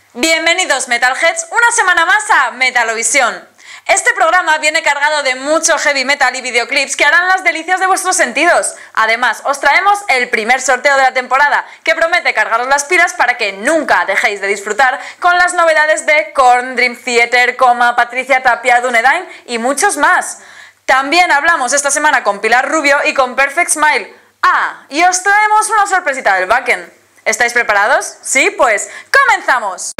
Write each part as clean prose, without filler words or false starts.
Bienvenidos Metalheads, una semana más a Metalovisión. Este programa viene cargado de mucho heavy metal y videoclips que harán las delicias de vuestros sentidos. Además, os traemos el primer sorteo de la temporada, que promete cargaros las pilas para que nunca dejéis de disfrutar con las novedades de Korn, Dream Theater, Coma, Patricia Tapia, Dunedain y muchos más. También hablamos esta semana con Pilar Rubio y con Perfect Smile. Ah, y os traemos una sorpresita del backend. ¿Estáis preparados? ¿Sí? Pues ¡comenzamos!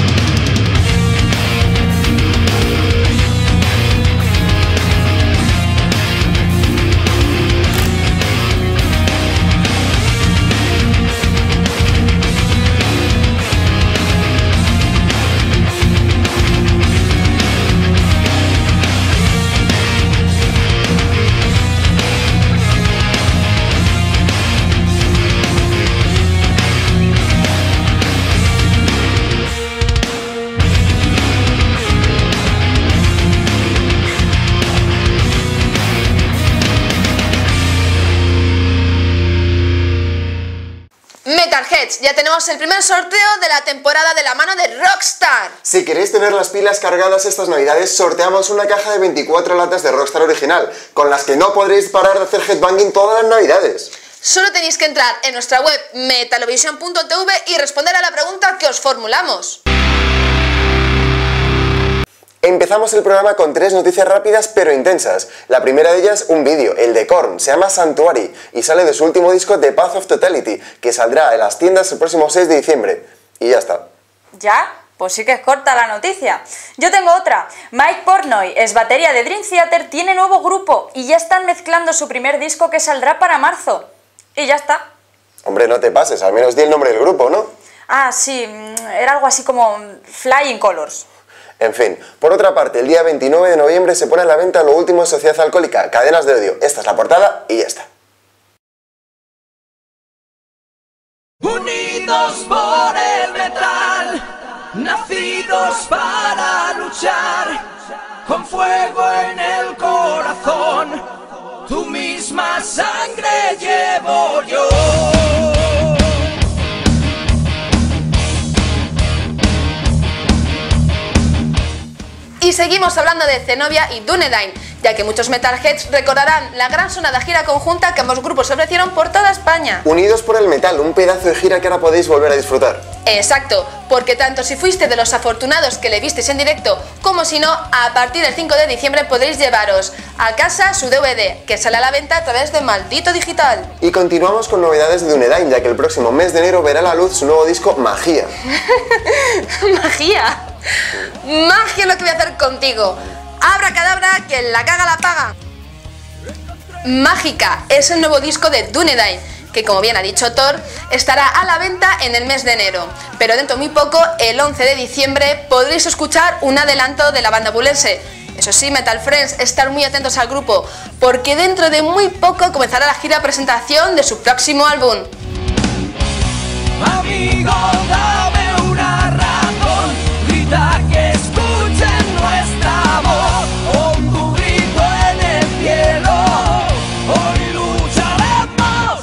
Metalheads, ya tenemos el primer sorteo de la temporada de la mano de Rockstar. Si queréis tener las pilas cargadas estas navidades, sorteamos una caja de 24 latas de Rockstar original, con las que no podréis parar de hacer headbanging todas las navidades. Solo tenéis que entrar en nuestra web metalovision.tv y responder a la pregunta que os formulamos. Empezamos el programa con 3 noticias rápidas pero intensas. La primera de ellas, un vídeo, el de Korn, se llama Sanctuary y sale de su último disco The Path of Totality, que saldrá en las tiendas el próximo 6 de diciembre. Y ya está. ¿Ya? Pues sí que es corta la noticia. Yo tengo otra. Mike Portnoy, ex batería de Dream Theater, tiene nuevo grupo y ya están mezclando su primer disco que saldrá para marzo. Y ya está. Hombre, no te pases, al menos di el nombre del grupo, ¿no? Ah, sí, era algo así como Flying Colors. En fin, por otra parte, el día 29 de noviembre se pone a la venta lo último de Sociedad Alcohólica, Cadenas de Odio. Esta es la portada y ya está. Unidos por el metal, nacidos para luchar, con fuego en el corazón, tu misma sangre llevo yo. Y seguimos hablando de Zenobia y Dunedain, ya que muchos Metalheads recordarán la gran sonada gira conjunta que ambos grupos ofrecieron por toda España. Unidos por el metal, un pedazo de gira que ahora podéis volver a disfrutar. Exacto, porque tanto si fuiste de los afortunados que le visteis en directo, como si no, a partir del 5 de diciembre podréis llevaros a casa su DVD, que sale a la venta a través de Maldito Digital. Y continuamos con novedades de Dunedain, ya que el próximo mes de enero verá a la luz su nuevo disco Magia. ¡Magia! ¡Magia lo que voy a hacer contigo! ¡Abracadabra, que la caga la paga! Mágica es el nuevo disco de Dunedain, que como bien ha dicho Thor, estará a la venta en el mes de enero. Pero dentro de muy poco, el 11 de diciembre, podréis escuchar un adelanto de la banda bulense. Eso sí, Metal Friends, estar muy atentos al grupo, porque dentro de muy poco comenzará la gira presentación de su próximo álbum. Amigo, dame una razón, grita que escuchen nuestra voz, con tu grito en el cielo, hoy lucharemos.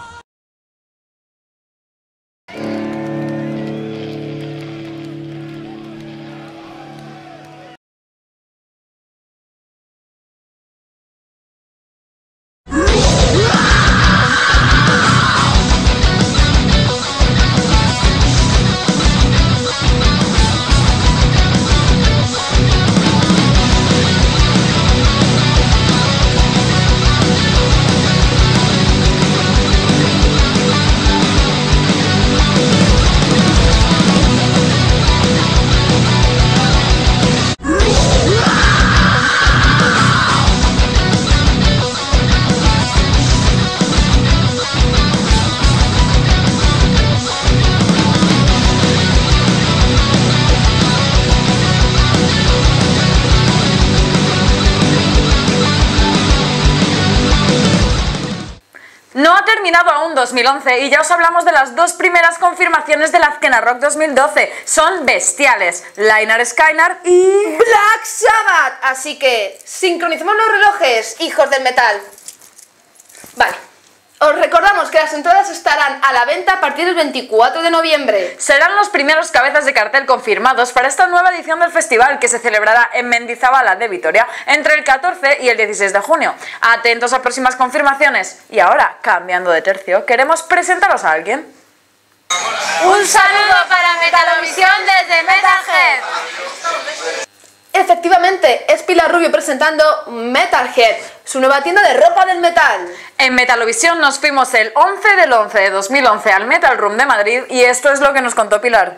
No ha terminado aún 2011 y ya os hablamos de las dos primeras confirmaciones del Azkena Rock 2012. Son bestiales, Lynyrd Skynyrd y Black Sabbath. Así que sincronicemos los relojes, hijos del metal. Vale, Os recordamos que las entradas estarán a la venta a partir del 24 de noviembre. Serán los primeros cabezas de cartel confirmados para esta nueva edición del festival que se celebrará en Mendizabala de Vitoria entre el 14 y el 16 de junio. Atentos a próximas confirmaciones. Y ahora, cambiando de tercio, queremos presentaros a alguien. Un saludo para Metalovisión desde Metalhead. Efectivamente, es Pilar Rubio presentando Metalhead, su nueva tienda de ropa del metal. En Metalovisión nos fuimos el 11 del 11 de 2011 al Metal Room de Madrid y esto es lo que nos contó Pilar.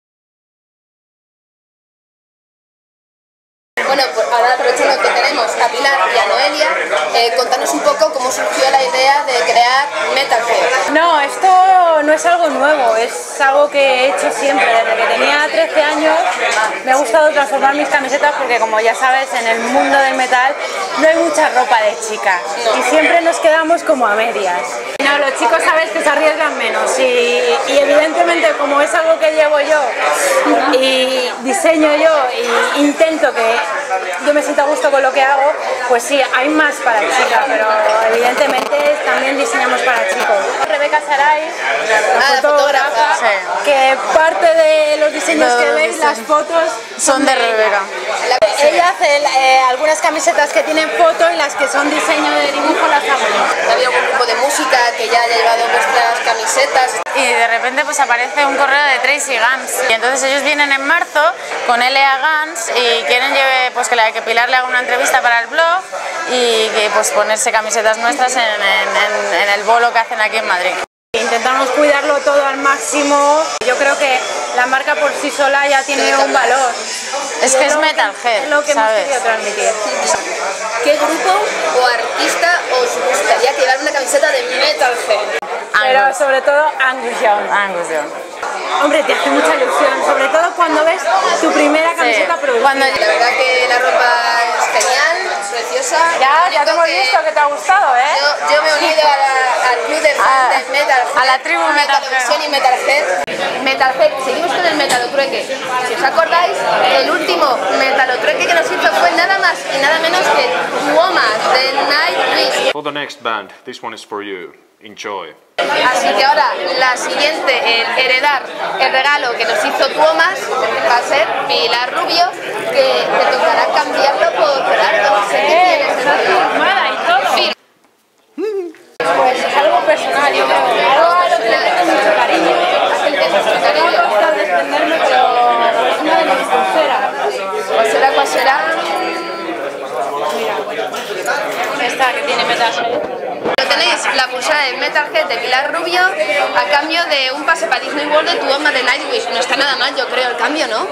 Bueno, pues ahora aprovechando que tenemos a Pilar y a Noelia, contanos un poco cómo surgió la idea de crear Metalhead. No, esto no es algo nuevo, es algo que he hecho siempre. Desde que tenía 13 años me ha gustado transformar mis camisetas porque, como ya sabes, en el mundo del metal no hay mucha ropa de chica y siempre nos quedamos como a medias. No, los chicos sabes que se arriesgan menos y evidentemente, como es algo que llevo yo y diseño yo y intento que yo me siento a gusto con lo que hago, pues sí, hay más para chicas, pero evidentemente también diseñamos para chicos. Rebeca Saray, la fotógrafa, que parte de los diseños que veis, las fotos Son de Rebeca. Ella hace algunas camisetas que tienen foto y las que son diseño de dibujo las hago yo. ¿Había algún grupo de música que ya haya llevado vuestras camisetas? Y de repente pues aparece un correo de Tracy Guns y entonces ellos vienen en marzo con L.A. Guns y quieren pues que Pilar le haga una entrevista para el blog y que pues ponerse camisetas nuestras en el bolo que hacen aquí en Madrid. Intentamos cuidarlo todo al máximo. Yo creo que la marca por sí sola ya tiene un valor. Es que es Metalhead, es lo que ¿sabes? hemos querido transmitir. ¿Qué grupo o artista os gustaría llevar una camiseta de Metalhead? Pero sobre todo Angus Young. Angus Young. Hombre, te hace mucha ilusión, sobre todo cuando ves tu primera camiseta producida. La verdad que la ropa es genial, es preciosa. Ya te hemos visto que te ha gustado, ¿eh? Yo me he unido al club de fans de Metalhead, a la tribu Metalovisión y Metalhead. Metalhead, seguimos con el metalotrueque. Si os acordáis, el último metalotrueque que nos hizo fue nada más y nada menos que Tuomas de Nightwish. For the next band, this one is for you. Enjoy. Así que ahora la siguiente en heredar el regalo que nos hizo Tuomas va a ser Pilar Rubio, que te tocará cambiarlo por algo. Sé que tienes firmada y todo. Pues es algo personal, yo creo. Algo a lo que le tengo mucho cariño. Me va a costar desprenderme, pero es una de mis pulseras. ¿Cuál será? Mira, esta que tiene Metalhead. Tenéis la pulsera de Metalhead de Pilar Rubio a cambio de un pase para Disney World de Tuomas de Nightwish. No está nada mal, yo creo, el cambio, ¿no?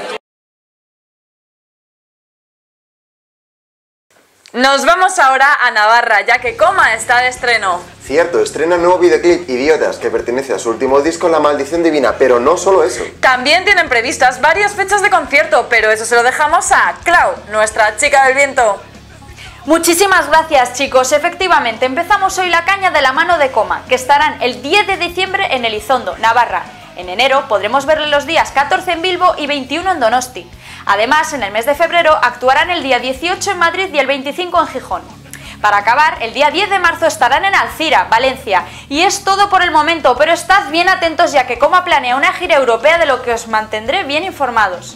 Nos vamos ahora a Navarra, ya que Coma está de estreno. Cierto, estrena nuevo videoclip Idiotas, que pertenece a su último disco La Maldición Divina, pero no solo eso. También tienen previstas varias fechas de concierto, pero eso se lo dejamos a Clau, nuestra chica del viento. Muchísimas gracias, chicos. Efectivamente, empezamos hoy la caña de la mano de Coma, que estarán el 10 de diciembre en Elizondo, Navarra. En enero podremos verle los días 14 en Bilbo y 21 en Donosti. Además, en el mes de febrero actuarán el día 18 en Madrid y el 25 en Gijón. Para acabar, el día 10 de marzo estarán en Alcira, Valencia. Y es todo por el momento, pero estad bien atentos ya que Coma planea una gira europea de lo que os mantendré bien informados.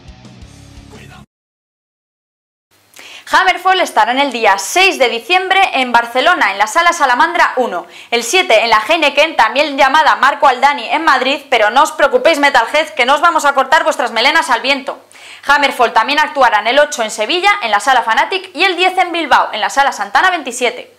Hammerfall estará el día 6 de diciembre en Barcelona, en la Sala Salamandra 1, el 7 en la Heineken, también llamada Marco Aldani, en Madrid, pero no os preocupéis, Metalhead, que no os vamos a cortar vuestras melenas al viento. Hammerfall también actuarán el 8 en Sevilla, en la Sala Fanatic, y el 10 en Bilbao, en la Sala Santana 27.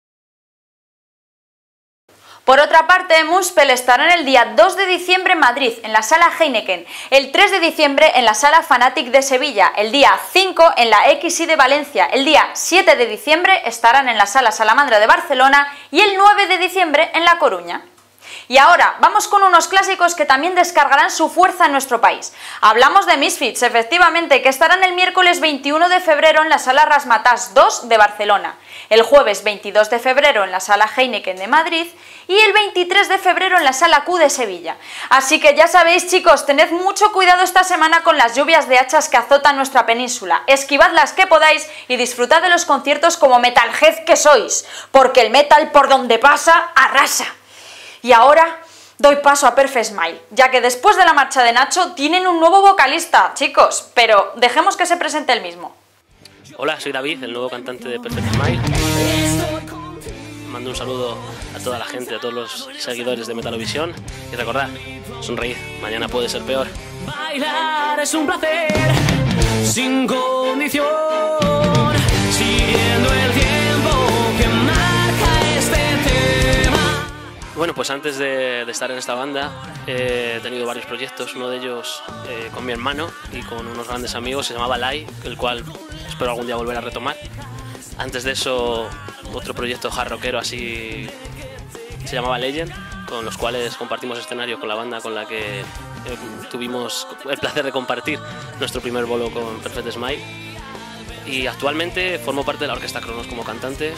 Por otra parte, Muspel estará el día 2 de diciembre en Madrid, en la Sala Heineken, el 3 de diciembre en la Sala Fanatic de Sevilla, el día 5 en la XI de Valencia, el día 7 de diciembre estarán en la Sala Salamandra de Barcelona y el 9 de diciembre en La Coruña. Y ahora, vamos con unos clásicos que también descargarán su fuerza en nuestro país. Hablamos de Misfits, efectivamente, que estarán el miércoles 21 de febrero en la Sala Razzmatazz 2 de Barcelona, el jueves 22 de febrero en la Sala Heineken de Madrid y el 23 de febrero en la Sala Q de Sevilla. Así que ya sabéis, chicos, tened mucho cuidado esta semana con las lluvias de hachas que azotan nuestra península. Esquivad las que podáis y disfrutad de los conciertos como metalhead que sois, porque el metal por donde pasa arrasa. Y ahora doy paso a Perfect Smile, ya que después de la marcha de Nacho tienen un nuevo vocalista, chicos, pero dejemos que se presente el mismo. Hola, soy David, el nuevo cantante de Perfect Smile. Mando un saludo a toda la gente, a todos los seguidores de Metalovisión y recordad, sonreír, mañana puede ser peor. Bailar es un placer sin condición, siguiendo el tiempo que marca este tema. Bueno, pues antes de estar en esta banda he tenido varios proyectos, uno de ellos con mi hermano y con unos grandes amigos, se llamaba Lai, el cual espero algún día volver a retomar. Antes de eso, otro proyecto hard rockero así se llamaba Legend, con los cuales compartimos escenario con la banda con la que tuvimos el placer de compartir nuestro primer bolo con Perfect Smile. Y actualmente formo parte de la Orquesta Cronos como cantante.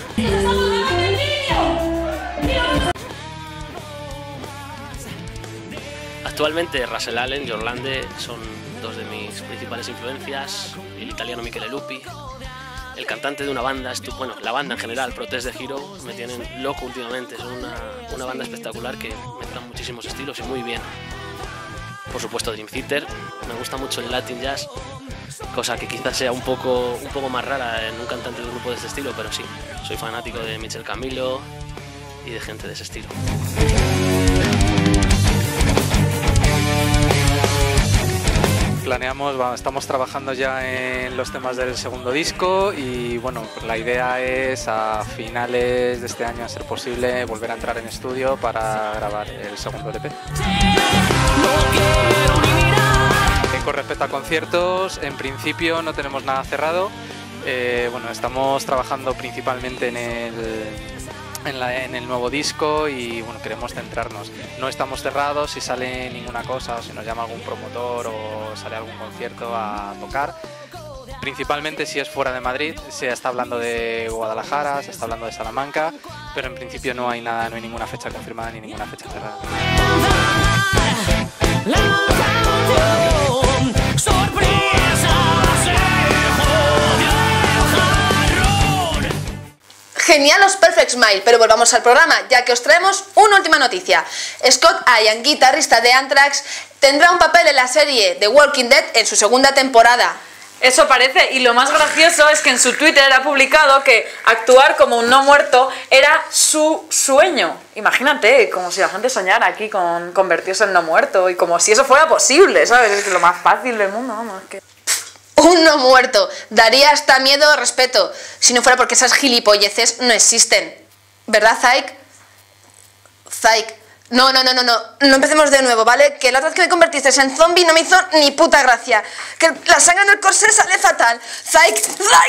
Actualmente Russell Allen y Orlande son dos de mis principales influencias, el italiano Michele Lupi. El cantante de una banda, bueno, la banda en general, Protest the Hero, me tienen loco últimamente. Es una banda espectacular que mezcla muchísimos estilos y muy bien. Por supuesto Dream Theater, me gusta mucho el Latin Jazz, cosa que quizás sea un poco más rara en un cantante de un grupo de este estilo, pero sí, soy fanático de Michel Camilo y de gente de ese estilo. Estamos trabajando ya en los temas del segundo disco y bueno, pues la idea es a finales de este año, a ser posible, volver a entrar en estudio para grabar el segundo LP. Con respecto a conciertos, en principio no tenemos nada cerrado. Bueno, estamos trabajando principalmente en el nuevo disco y bueno, queremos centrarnos. No estamos cerrados si sale ninguna cosa o si nos llama algún promotor o sale algún concierto a tocar. Principalmente si es fuera de Madrid, se está hablando de Guadalajara, se está hablando de Salamanca, pero en principio no hay nada, no hay ninguna fecha confirmada ni ninguna fecha cerrada. Genial los Perfect Smile, pero volvamos al programa, ya que os traemos una última noticia. Scott Ian, guitarrista de Anthrax, tendrá un papel en la serie The Walking Dead en su segunda temporada. Eso parece, y lo más gracioso es que en su Twitter ha publicado que actuar como un no muerto era su sueño. Imagínate, como si la gente soñara aquí con convertirse en no muerto, y como si eso fuera posible, ¿sabes? Es lo más fácil del mundo, vamos, que... Un no muerto. Daría hasta miedo o respeto, si no fuera porque esas gilipolleces no existen. ¿Verdad, Zyke? Zyke. No empecemos de nuevo, ¿vale? Que la otra vez que me convertiste en zombie no me hizo ni puta gracia. Que la sangre en el corsé sale fatal. Zyke.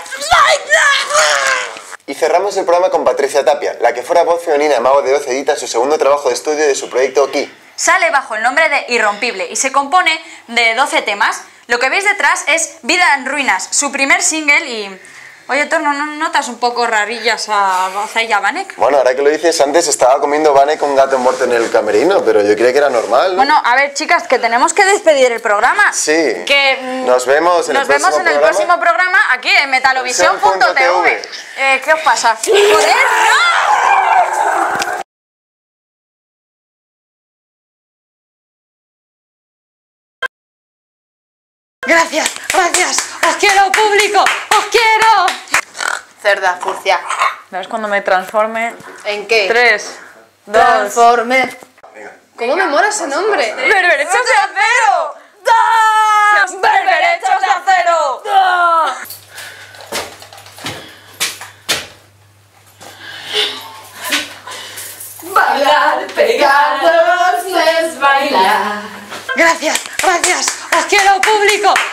Y cerramos el programa con Patricia Tapia, la que fuera voz femenina de Mago de Oz edita su segundo trabajo de estudio de su proyecto Ki. Sale bajo el nombre de Irrompible y se compone de 12 temas. Lo que veis detrás es Vida en Ruinas, su primer single y... Oye, Thor, ¿no notas un poco rarillas a Vanek? Bueno, ahora que lo dices, antes estaba comiendo Vanek con gato muerto en el camerino, pero yo creía que era normal, ¿no? Bueno, a ver, chicas, que tenemos que despedir el programa. Sí. Que nos vemos en el próximo programa aquí en metalovisión.tv. ¿Qué os pasa? ¡Joder, no! Gracias. Os quiero, público. Os quiero. Cerda, furcia. ¿Ves cuando me transforme? ¿En qué? 3, 2... Transforme. ¿Cómo me mola ese nombre? ¡Berberechos de acero! ¡Da! ¡Berberechos de acero! ¡Da! Bailar pegados es bailar. Gracias. Os quiero, público.